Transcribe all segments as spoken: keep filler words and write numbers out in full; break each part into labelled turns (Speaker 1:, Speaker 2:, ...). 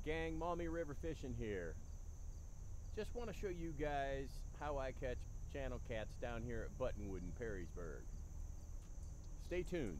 Speaker 1: gang? Maumee River fishing here. Just want to show you guys how I catch channel cats down here at Buttonwood in Perrysburg. Stay tuned.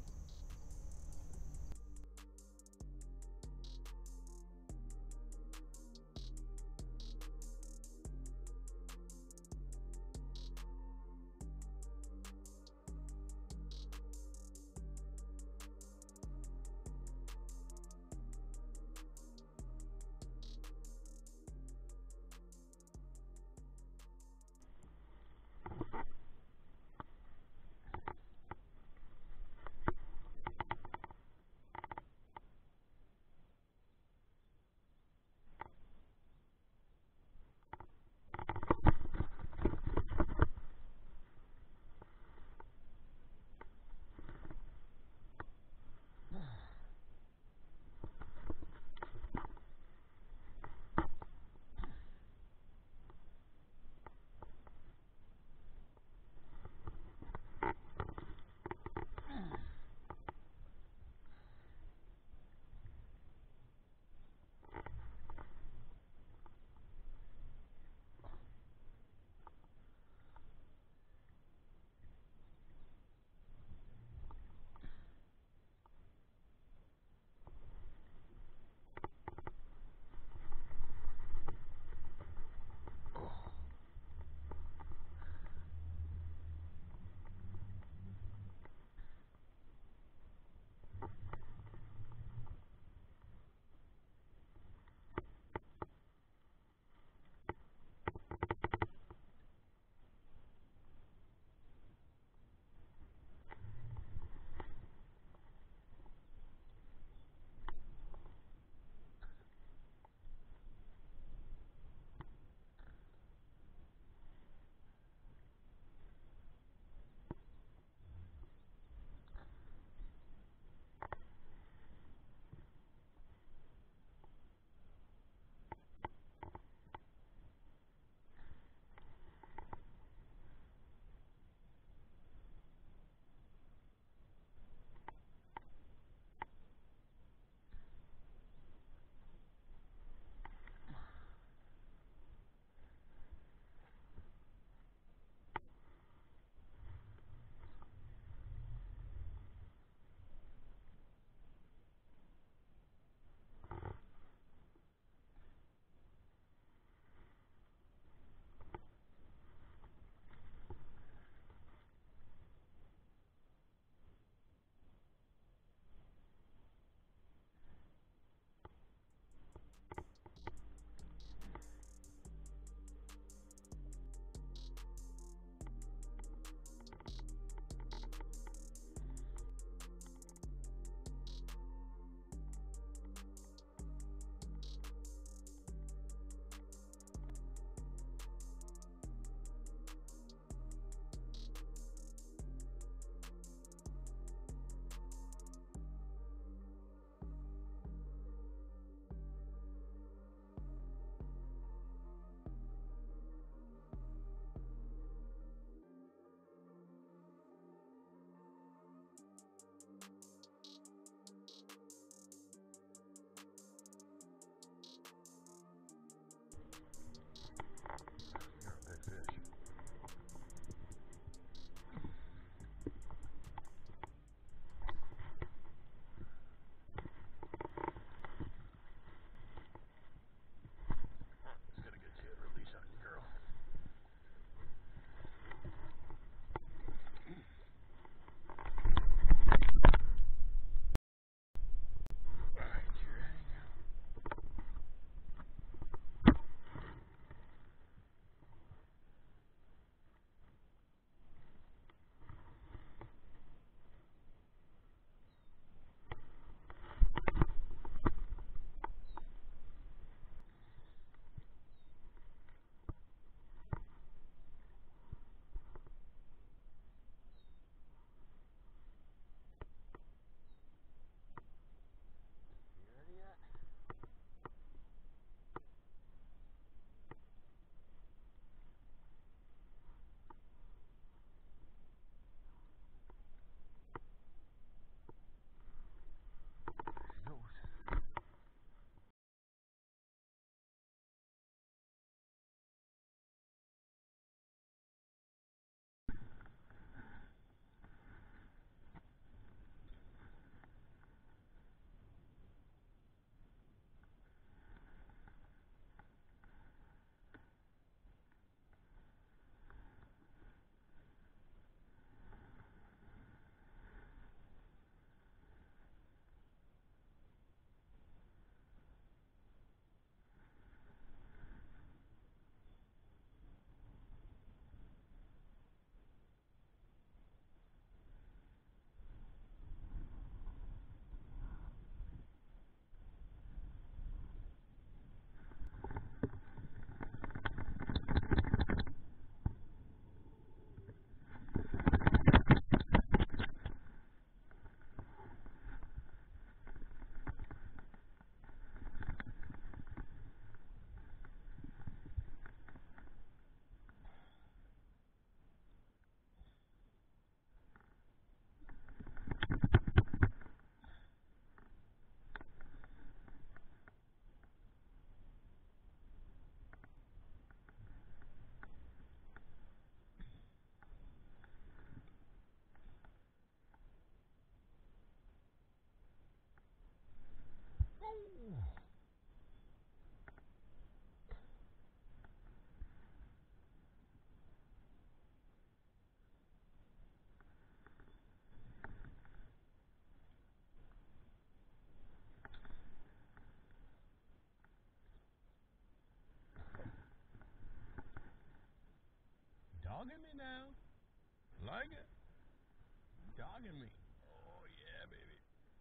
Speaker 2: Dogging me now? Like it? Dogging me. Oh yeah, baby.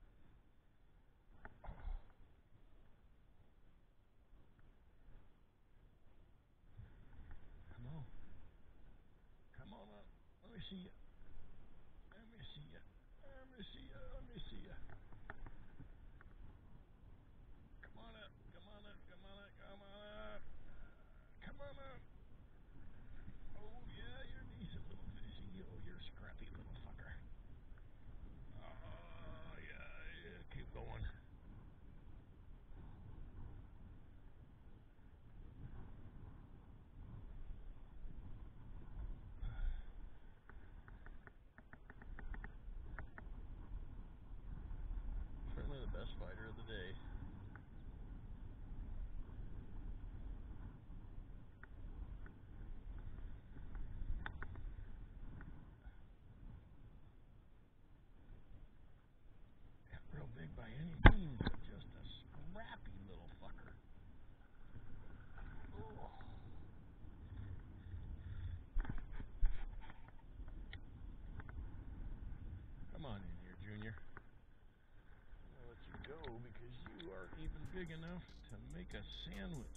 Speaker 2: Come on. Come on up. Let me see you. Let me see you. Let me see you. Let me see you. Come on up. Come on up. Come on up. Come on up. Come on up. Oh yeah, you're decent little fishy. Oh, you're a scrappy little fucker. Oh yeah, yeah. Keep going. Certainly the best fighter of the day. Not real big by any means, but just a scrappy little fucker. Oh. Come on in here, Junior. I'll let you go because you are even big enough to make a sandwich.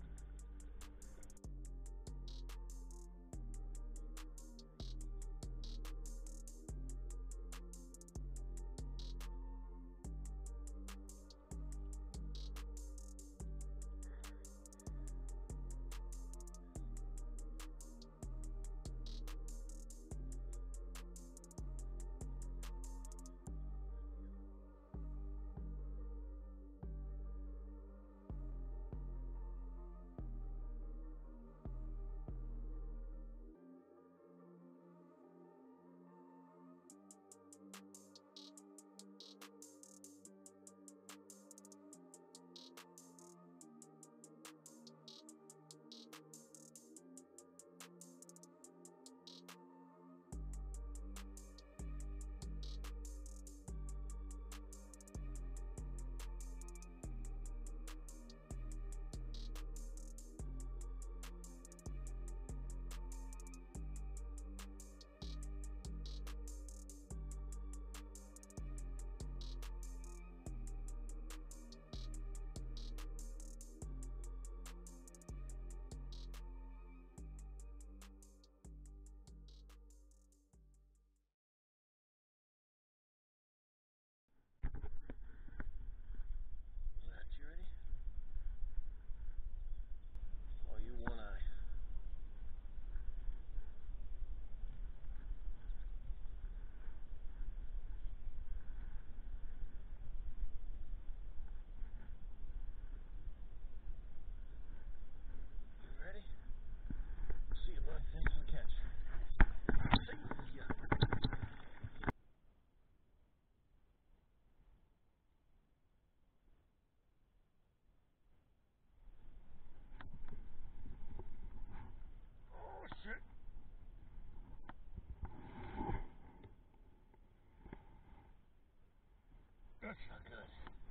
Speaker 2: That's not good.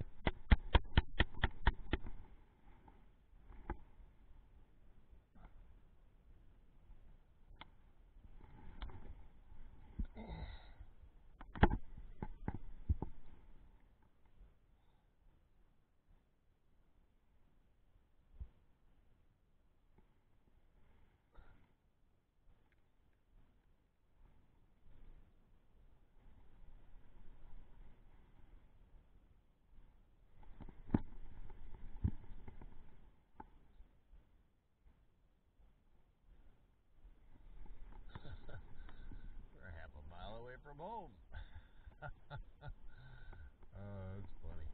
Speaker 2: We're half a mile away from home. Oh, that's funny.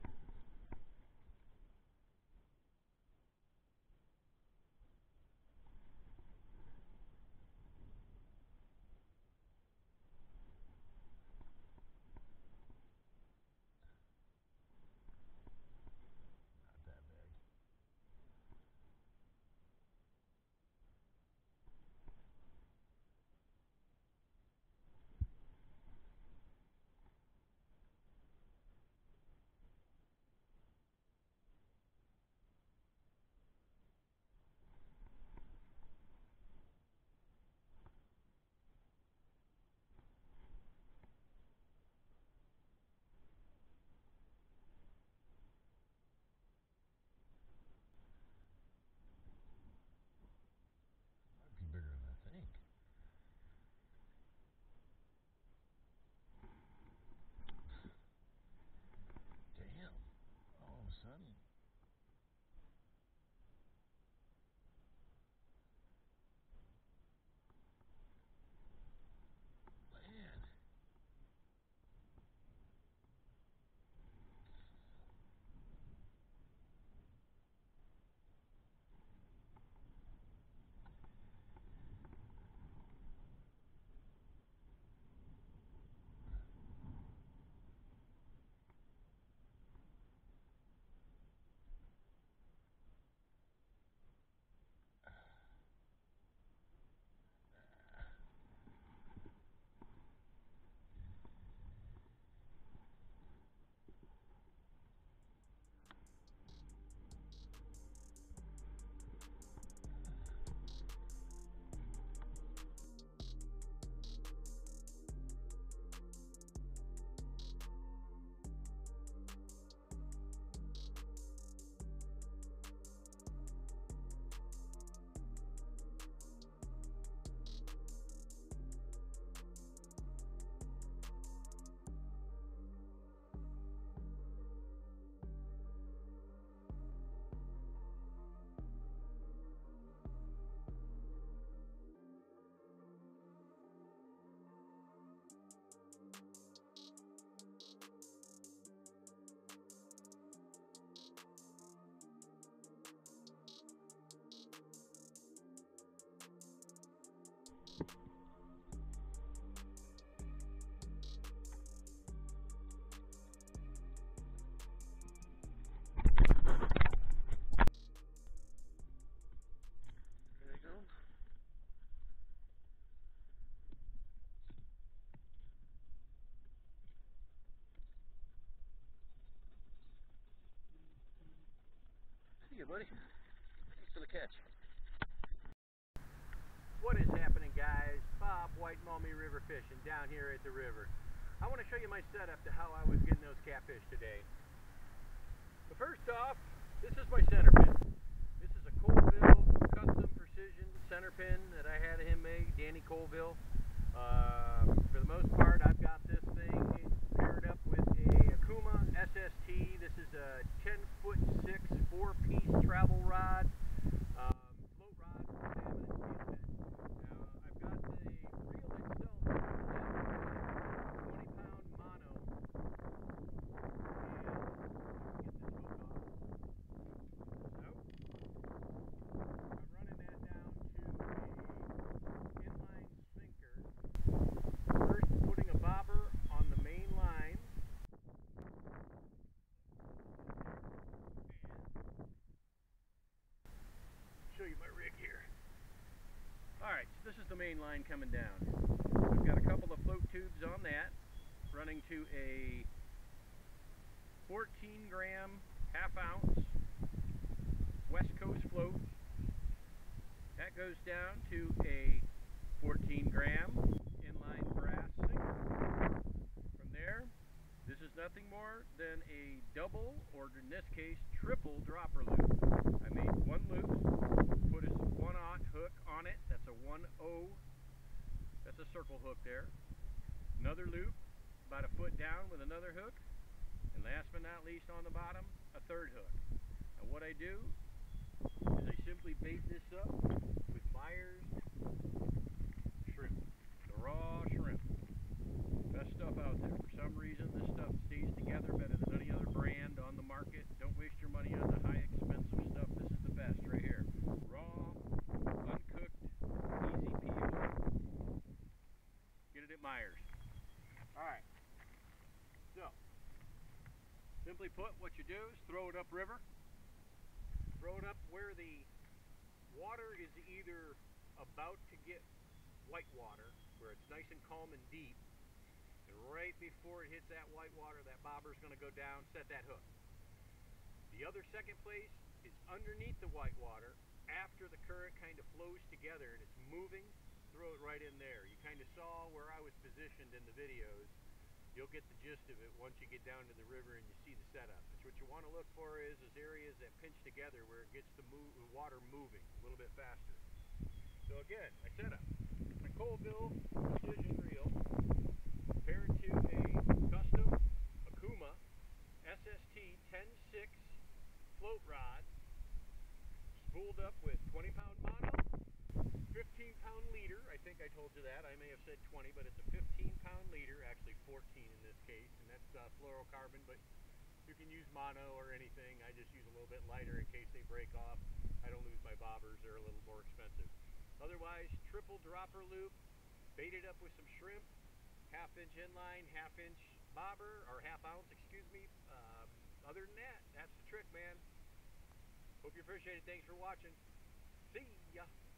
Speaker 2: done. Man. There you go. See you, buddy. Thanks for the catch.
Speaker 1: What is happening, guys? Bob White, Maumee River fishing down here at the river. I want to show you my setup to how I was getting those catfish today. But first off, this is my Centerpin. This is a Colville Custom Precision Centerpin that I had him make, Danny Colville. Uh, for the most part, I've got this thing paired up with a Akuma S S T. This is a ten foot six four piece travel rod. Um, float rod for salmon and steelhead. Now, I've got the reel itself, twenty pound mono. Show you my rig here. Alright, so this is the main line coming down. I've got a couple of float tubes on that, running to a fourteen gram half ounce West Coast float. That goes down to a fourteen gram inline brass sinker. From there, this is nothing more than a double, or in this case, triple dropper loop. I made one loop, put a one-aught hook on it. That's a one oh. That's a circle hook there. Another loop, about a foot down with another hook. And last but not least on the bottom, a third hook. And what I do is I simply bait this up with Myers shrimp. The raw shrimp. Best stuff out there. For some reason, this stuff stays together better than any other brand on the market. Don't waste your money on the high expensive stuff. This is the best right here. Raw, uncooked, easy peeled. Get it at Myers. Alright. So, simply put, what you do is throw it upriver. Throw it up where the water is either about to get white water, where it's nice and calm and deep. And right before it hits that white water, that bobber's going to go down, set that hook. The other second place is underneath the white water, after the current kind of flows together and it's moving, throw it right in there. You kind of saw where I was positioned in the videos. You'll get the gist of it once you get down to the river and you see the setup. It's what you want to look for is, is areas that pinch together where it gets the, move, the water moving a little bit faster. So again, my setup. My Colville Percission Reel paired to a custom Akuma S S T ten six float rod, spooled up with twenty pound mono, fifteen pound leader. I think I told you that. I may have said twenty, but it's a fifteen pound leader, actually fourteen in this case, and that's uh, fluorocarbon, but you can use mono or anything. I just use a little bit lighter in case they break off. I don't lose my bobbers, they're a little more expensive. Otherwise, triple dropper loop, baited up with some shrimp, half inch inline, half inch bobber, or half ounce, excuse me. Um, other than that, that's the trick, man. Hope you appreciate it. Thanks for watching. See ya.